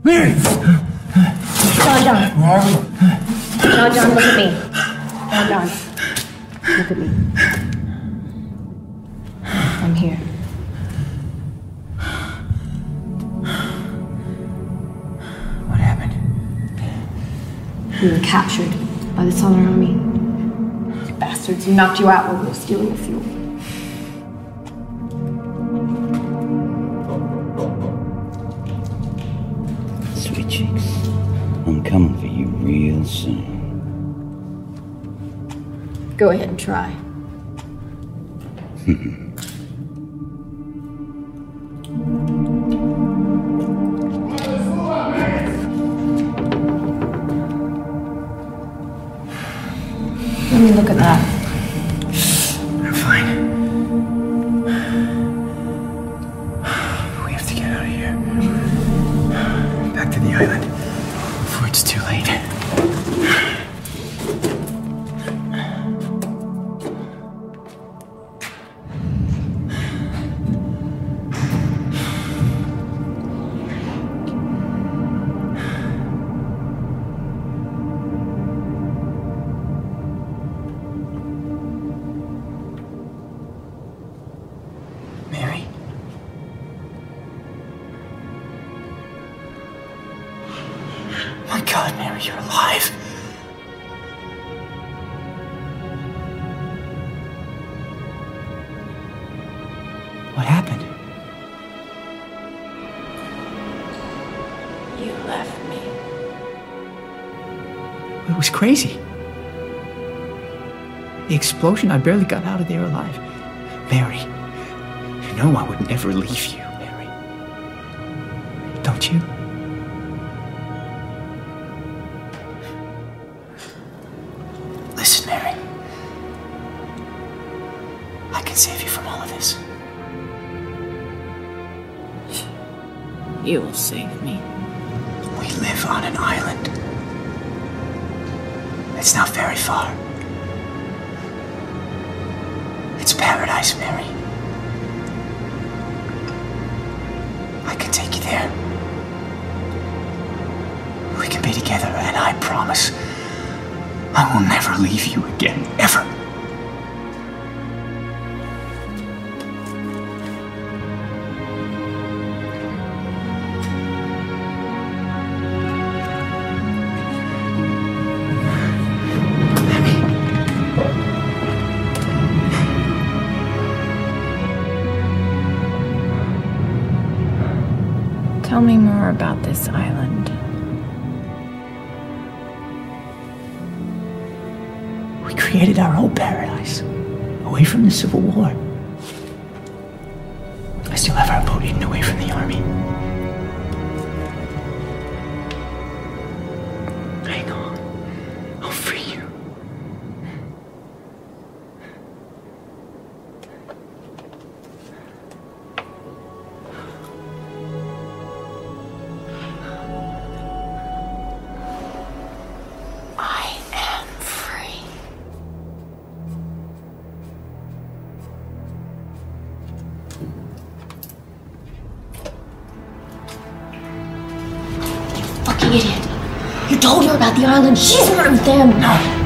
John. Where are we? John, look at me. John. Look at me. I'm here. What happened? We were captured by the Southern Army. The bastards knocked you out while we were stealing the fuel. Sweet cheeks, I'm coming for you real soon. Go ahead and try. Let me look at that. I'm fine. We have to get out of here. Back to the island before it's too late. Mary? My God, Mary, you're alive. What happened? You left me. It was crazy. The explosion, I barely got out of there alive. Mary, you know I would never leave you, Mary. Don't you? Listen, Mary. I can save you from all of this. You will save me. We live on an island. It's not very far. It's paradise, Mary. I can take you there. We can be together, and I promise I will never leave you again, ever. Tell me more about this island. We created our own paradise, away from the Civil War. I still have our boat hidden away from the army. Hang on, I'll free you. I am free. Fucking idiot. You told her about the island. She's one of them. No.